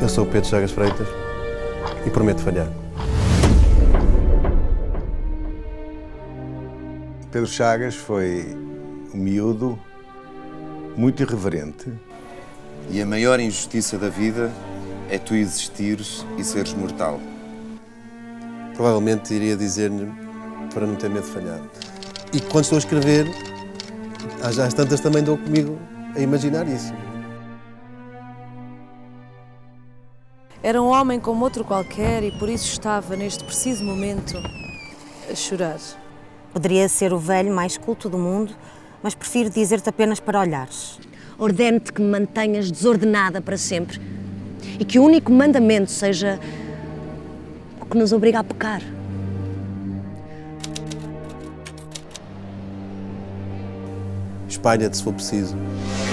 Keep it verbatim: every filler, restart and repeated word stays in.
Eu sou o Pedro Chagas Freitas e prometo falhar. Pedro Chagas foi um miúdo muito irreverente. E a maior injustiça da vida é tu existires e seres mortal. Provavelmente iria dizer-lhe para não ter medo de falhar. E quando estou a escrever, já às tantas também dou comigo a imaginar isso. Era um homem como outro qualquer e por isso estava, neste preciso momento, a chorar. Poderia ser o velho mais culto do mundo, mas prefiro dizer-te apenas para olhares. Ordeno-te que me mantenhas desordenada para sempre e que o único mandamento seja o que nos obriga a pecar. Espalha-te se for preciso.